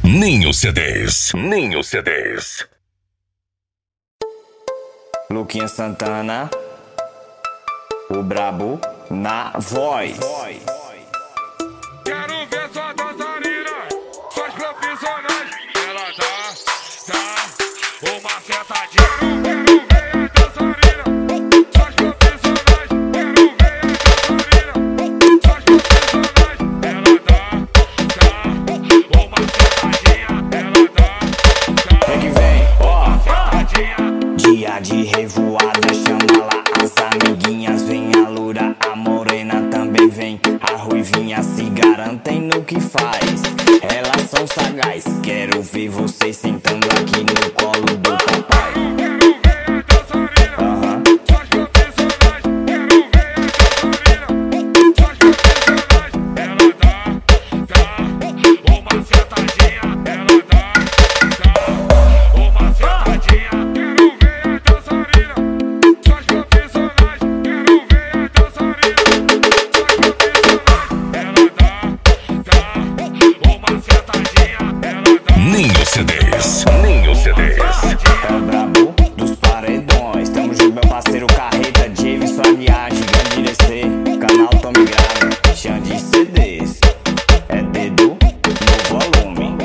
Ninho CDs. Ninho CDs. Luquinha Santana, o brabo na voz. Quero ver sua dançarina, suas profissionais. Ela dá uma sentadinha. Quero ver a dançarina, suas profissionais. Quero ver a dançarina, suas profissionais. Ela dá uma sentadinha. Ela dá Vem que vem, ó. sentadinha. Dia de revoada, chama lá as amiguinhas. Vem a loura, a morena também vem. A ruivinha se garantem no que faz. Elas são sagaz, quero ver vocês sentando aqui no colo do papai. Quero ver a dançarina, Aham. suas profissionais. Quero ver a dançarina, suas profissionais. Ela dá uma sentadinha. Ela dá uma sentadinha. Quero ver a dançarina, suas profissionais. Quero ver a dançarina, suas profissionais. Ela dá uma sentadinha. Ela dá Ninho CDs. Ninho CDs. É o brabo dos paredões. Tamo junto, meu parceiro Carreta, James, Aliage, grande DC, canal Tome Grave, Xande CDs. É dedo no volume.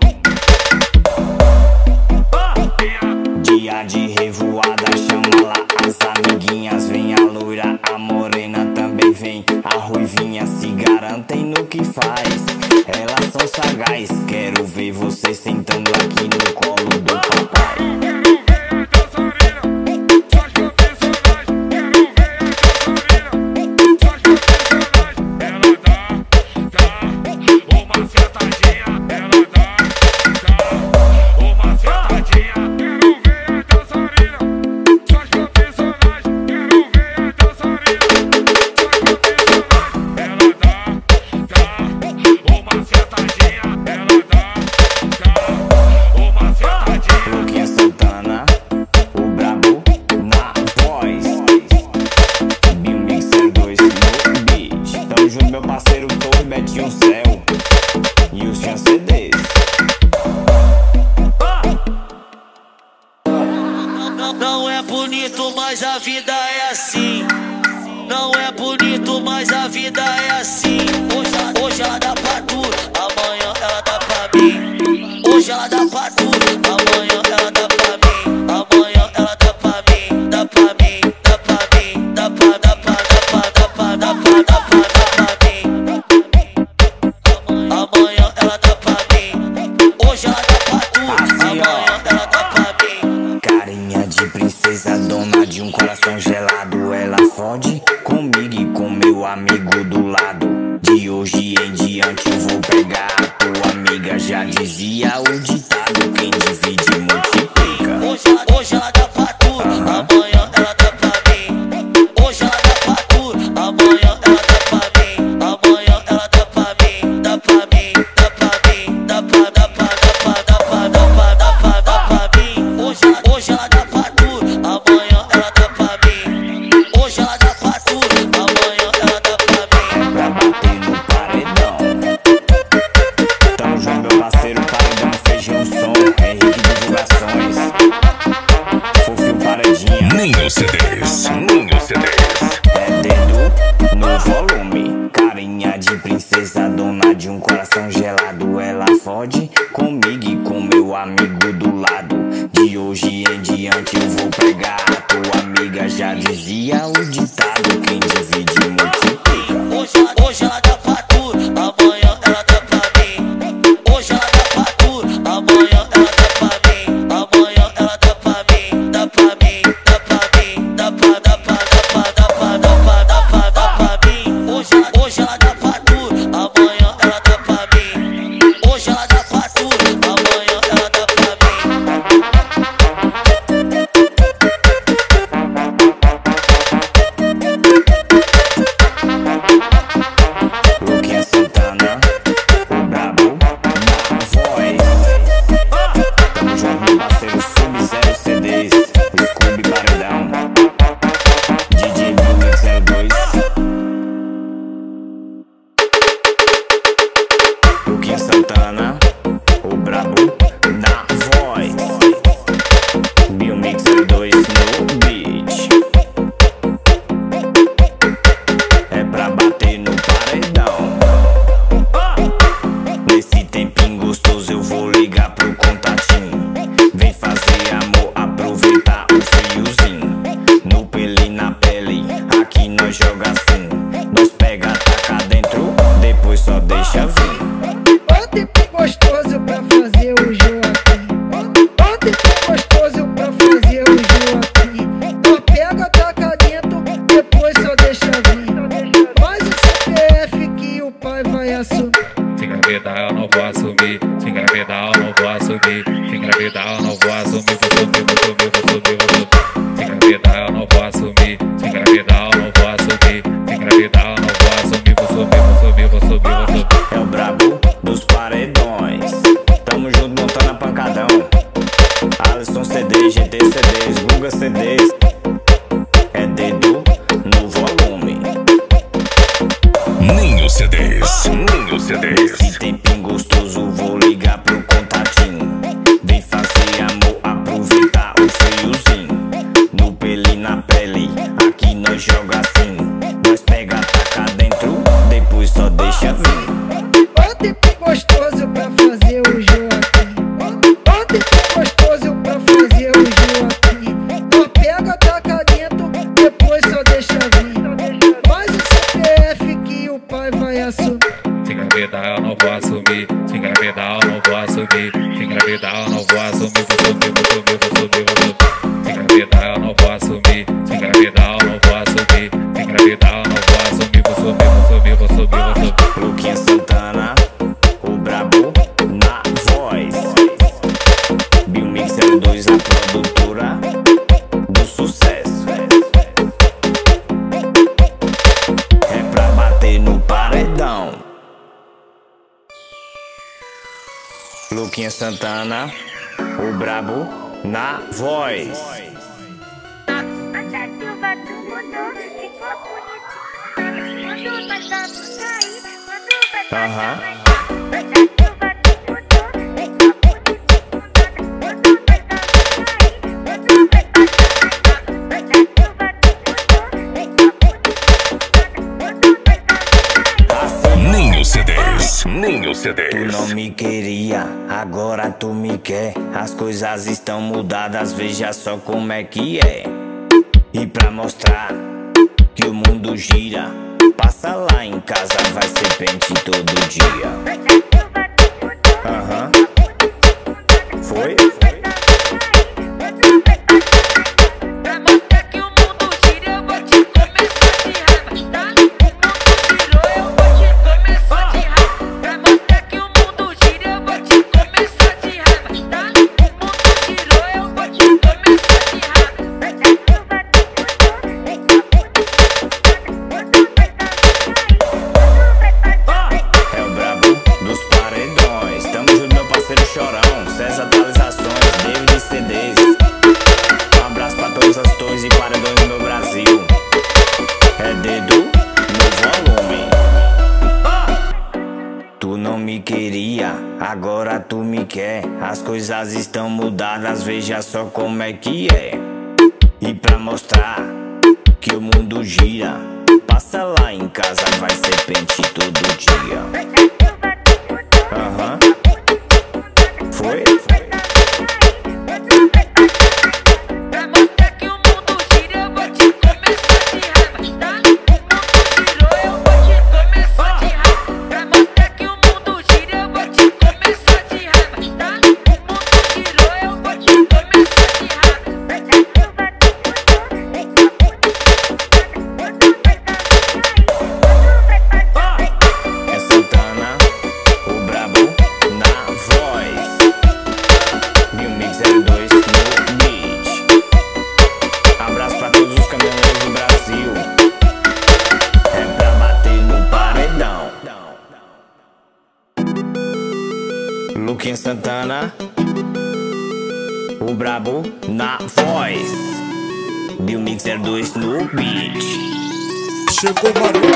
Dia de revoada, chama lá as amiguinhas. Vem a loira, a morena também vem. A ruivinha se garantem no que faz. Elas são sagaz, quero ver vocês sentando aqui no colo do papai. Quero ver a dançarina, suas profissionais. Quero ver a dançarina, suas profissionais. Ela dá uma sentadinha. Ela dá uma sentadinha. Quero ver a dançarina, suas profissionais. Quero ver a dançarina, suas profissionais. Ela dá uma sentadinha. Ela dá uma sentadinha. Luquinha Santana, o brabo na voz. Bill Mixer 2 no beat. Tamo junto, meu parceiro Tô, Betinho Céu e os Xan CDs. Não é bonito, mas a vida é assim. Não é bonito, mas a vida é assim. Hoje ela dá pra tu, amanhã ela dá pra mim. Hoje ela dá pra tu, amanhã ela dá pra mim. Amanhã ela dá pra mim, dá pra mim, dá pra mim, dá pra mim. Amanhã ela dá pra mim. Hoje ela dá pra tu, amanhã ela dá pra mim. Carinha de princesa, dona de um coração gelado. Ela fode comigo e com meu amigo do lado. De hoje em diante eu vou pegar a tua amiga. Já dizia o ditado, quem divide multiplica. Hoje ela dá pra tu, amanhã ela dá pra mim. Hoje ela dá pra tu, amanhã ela dá pra mim. Amanhã ela dá pra mim, dá pra mim, dá pra mim, dá pra mim. Hoje ela dá pra tu, amanhã ela dá pra mim. Hoje ela dá pra tu, amanhã ela dá pra mim. Pra bater no paredão. Tamo junto, meu parceiro Paredão, Feijão Som, Henrique Divulgações, Fofinho Paredinha. Ninho CDs. Ninho CDs. É dedo no volume. Carinha de princesa, dona de um coração gelado. Ela fode comigo e com meu amigo do lado. De hoje em diante eu vou pegar a tua amiga. Já dizia o ditado, quem divide multiplica. Hoje ela dá pra tu, amanhã ela dá pra mim. Hoje ela dá pra tu, amanhã ela dá pra mim. Amanhã ela dá pra mim, dá pra mim, dá pra mim, dá pra mim. Hoje ela dá pra tu, amanhã ela dá pra mim. Hoje ela dá pra tu, amanhã ela dá pra Luquinha Santana, não vou assumir. Se engravidar eu não vou assumir. Se engravidar eu não vou assumir. Vou subir, vou subir, vou subir, vou subir. Se engravidar eu não vou assumir. Se engravidar eu não vou assumir. Se engravidar eu não vou assumir. Vou subir, vou subir, vou subir, vou subir. É o brabo dos paredões. Tamo junto montando a pancadão. Alisson CDs, GT CDs, Guga CDs. É dedo no volume. Ninho CDs, Ninho CDs. Se tem ping gostoso, vou ligar pro contatinho. Vem fazer amor, aproveitar o friozinho. No pele, na pele, aqui nós joga assim. Nós pega, taca dentro, depois só deixa vir. Ó tempo gostoso pra fazer o Joaquim. Ó tempo gostoso pra fazer o Joaquim. Nós pega, taca dentro, depois só deixa vir. Faz o CPF que o pai vai assumir. Se engravidar eu não vou assumir. Se engravidar eu não vou assumir. Se engravidar eu não vou assumir. Vou subir, vou subir, vou subir, vou subir. Se engravidar eu não vou assumir. Se engravidar eu não vou assumir. Se engravidar eu não vou assumir. Vou subir, vou subir, vou subir, vou subir. Luquinha Santana, o brabo na voz. Biomix 02, a produtora do sucesso. É pra bater no paredão. Luquinha Santana, o brabo na voz. Aham. Ninho CDs, Ninho Tu CDs. não me queria, agora tu me quer. As coisas estão mudadas, veja só como é que é. E pra mostrar que o mundo gira, passa lá em casa, vai ser pente todo dia. Aham. Foi? Pra mostrar que o mundo gira, eu vou te começar de raiva, tá? O mundo girou, eu vou te começar de raiva. Pra mostrar que o mundo gira, eu vou te começar de raiva, tá? O mundo girou, eu vou te começar de raiva. É o brabo dos paredões. Tamo junto, meu parceiro Chorão. César atualizações, David CDs. Um abraço pra todas as torres e paredões do meu Brasil. É dedo no volume. Tu não me queria, agora tu me quer. As coisas estão mudadas, veja só como é que é. E pra mostrar que o mundo gira, passa lá em casa, vai ser pente todo dia. Aham. Foi? Pra mostrar que o mundo gira, eu vou te começar de raiva, tá? O mundo girou, eu vou te começar de raiva. Pra mostrar que o mundo gira, eu vou te começar de raiva, tá? O mundo girou, eu vou te começar de raiva. É Santana, o brabo na voz. Biomix 02 no beat. Abraço pra todos os caminhoneiros do Brasil. É pra bater no paredão. Luquinha Santana, o brabo na voz. Biomix 02 no beat. Chegou Maria.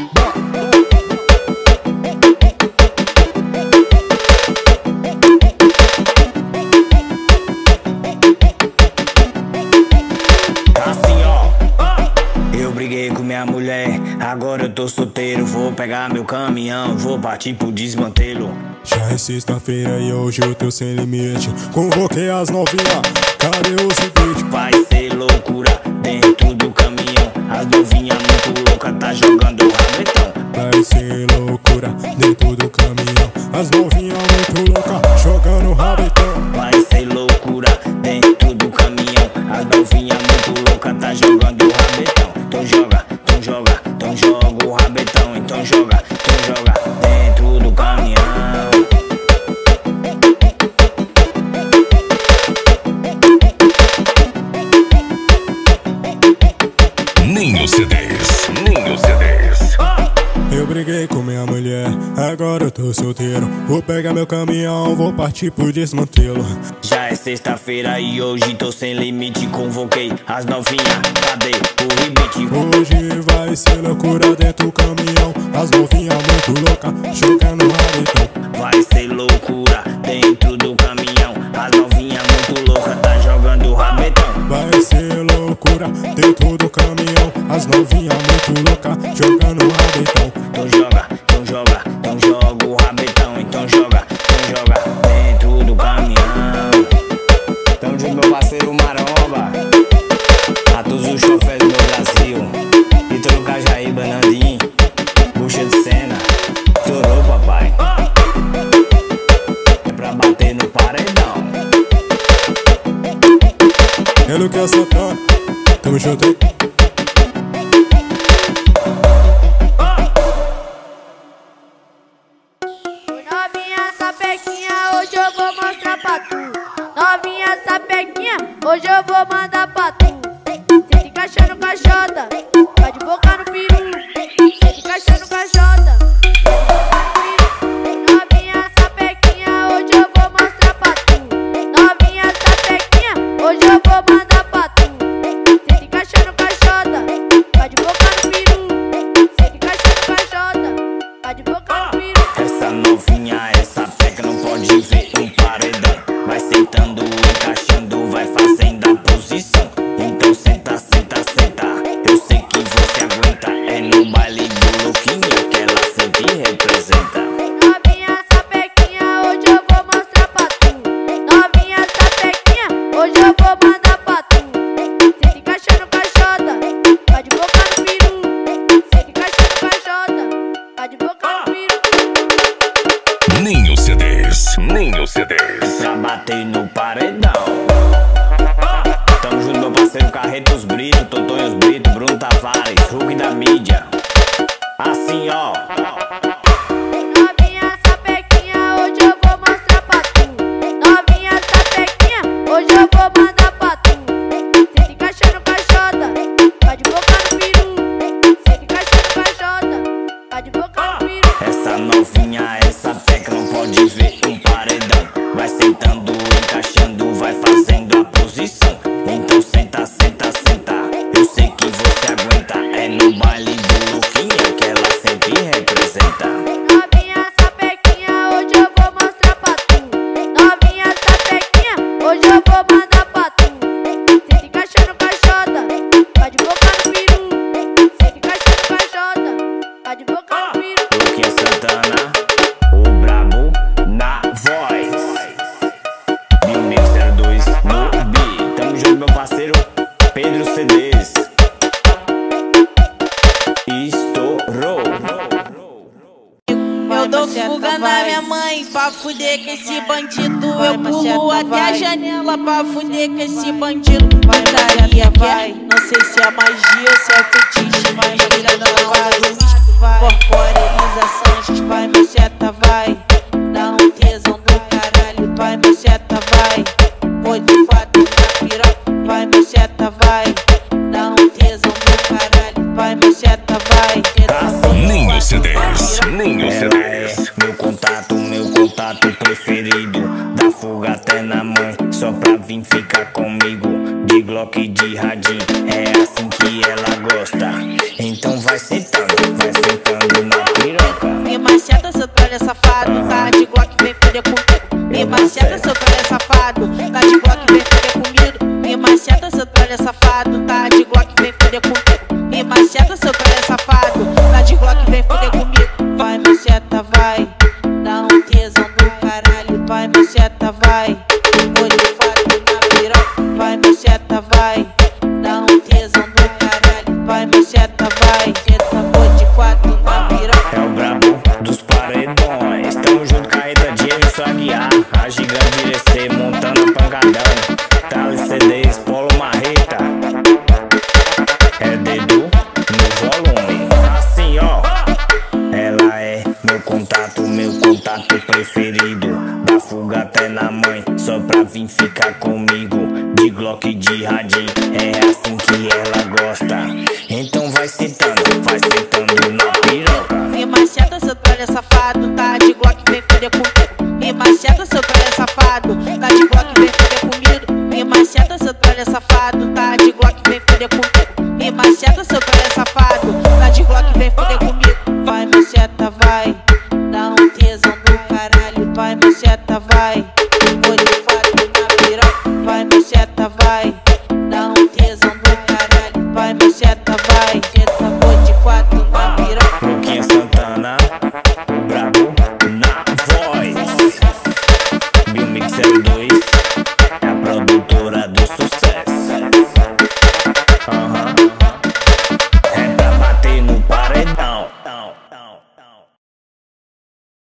Assim ó, eu briguei com minha mulher, agora eu tô solteiro. Vou pegar meu caminhão, vou partir pro desmantelo. Já é sexta-feira e hoje eu tô sem limite. Convoquei as novinhas, cadê o seguinte? Vai ser loucura dentro do caminhão. As novinhas muito loucas tá jogando o rabetão. Vai ser loucura dentro do caminhão. As novinhas muito loucas jogando rabetão. Vai ser loucura dentro do caminhão. As novinhas muito loucas tá jogando o rabetão. Então joga, então joga, então joga o rabetão. Então joga dentro do caminhão. tô solteiro. Vou pegar meu caminhão, vou partir pro desmantelo. Já é sexta-feira e hoje tô sem limite. Convoquei as novinhas, cadê o rebite? Hoje vai ser loucura dentro do caminhão. As novinhas muito louca, jogando rabetão. Vai ser loucura dentro do caminhão. As novinhas muito louca, tá jogando rabetão. Vai ser loucura dentro do caminhão. As novinhas muito louca, jogando rabetão. Então joga, então joga, então joga o rabetão. Então joga dentro do caminhão. Tamo junto, meu parceiro Maromba. A todos os choferes do Brasil. Vitor Cajaíba, Nandim, Bucha de Cena. Estourou, papai. É pra bater no paredão. Ele quer Santana, tamo junto aí. Novinha sapequinha, hoje eu vou mostrar pra tu. Novinha sapequinha, hoje eu vou mandar pra tu. Cê fica achando caixota, vai de boca no peru. Cê fica achando caixota. Novinha sapequinha, hoje eu vou mostrar pra tu. Novinha sapequinha, hoje eu vou mandar pra tu. Cê fica achando caixota, vai de boca no peru. Cê fica achando caixota, vai de boca no peru. Essa novinha, essa peca não pode ver um paredão. Vai sentando, encaixando, vai fazendo a posição. Então senta, senta, senta. Eu sei que você aguenta. É no baile do louquinho que ela sente e representa. Novinha sapequinha, hoje eu vou mostrar pra tu. Novinha sapequinha, hoje eu vou mandar pra tu. Cê fica achando caixota, vai de boca no peru. Cê fica achando caixota, vai de boca no peru. Ninho CDs, Ninho CDs. Pra bater no paredão. Tamo junto, meu parceiro Carretos Brito, Tontonhos Brito, Bruno Tavares, Hulk da mídia. Assim, ó. Novinha sapequinha, hoje eu vou mostrar pra tu. Novinha sapequinha, hoje eu vou mandar pra tu. Cê fica achando caixota, vai de boca no peru. Cê fica achando caixota, vai de boca no peru. Essa novinha, essa peca não pode ver um paredão. Vai sentando, encaixando, vai fazendo a posição. Então senta, senta, senta. Eu sei que você aguenta. É no baile do louquinho que ela sempre representa. Novinha sapequinha, hoje eu vou mostrar pra tu. Novinha sapequinha, hoje eu vou mandar pra tu. Cê fica achando caixota, vai de boca no peru. Cê fica achando caixota, vai de boca no peru. O que é Santana, o brabo na voz. 1002 no beat. Tamo junto, meu parceiro Pedro CDs. Estourou. Eu dou fuga na minha mãe pra fuder com esse bandido. Eu pulo até a janela pra fuder com esse bandido. Putaria vai, não sei se é magia ou se é fetiche, mas já não vai. Corporalização, vai, minha seta vai. Dá um tesão do caralho, vai, minha seta vai. Foi de fato na piroca, vai, minha seta vai. Dá um tesão do caralho, vai, minha seta vai. Ninho CDs, Ninho Ela é CDs. meu contato preferido. Da fuga até na mãe, só pra vir ficar comigo. De Glock e de radinho, é assim que ela gosta. Então vai sentando na piroca. Me maceta, seu trolha safado, tá de Glock, vem foder comigo. Me maceta, seu trolha safado, tá de Glock, vem foder comigo. Me maceta, seu trolha safado, tá de Glock, vem foder comigo. Me maceta, seu trolha safado, tá de Glock, vem foder comigo. Vai, maceta, vai, dá um tesão do caralho. Vai, maceta, vai, vou de fato na piroca. Vai, maceta, vai, dá um tesão do caralho. Vai, maceta, vai, seta, vou de quatro na piroca. É o brabo dos paredões. Tamo junto, carreta de Emerson Aguiar. A gigante IRC montando pancadão. Tali CDs, Polo Marreta. É dedo no volume. Assim, ó. Ela é meu contato preferido. Da fuga até na mãe, só pra vir ficar comigo. De Glock e de radinho, é assim que ela gosta. Então vai vai sentando na piroca. Me maceta, seu tralha safado, tá de Glock, vem foder comigo. Me maceta, seu tralha safado, tá de Glock, vem foder comigo. Me maceta, seu tralha safado, tá de Glock, vem foder comigo. Me maceta, seu tralha safado, tá de Glock, vem foder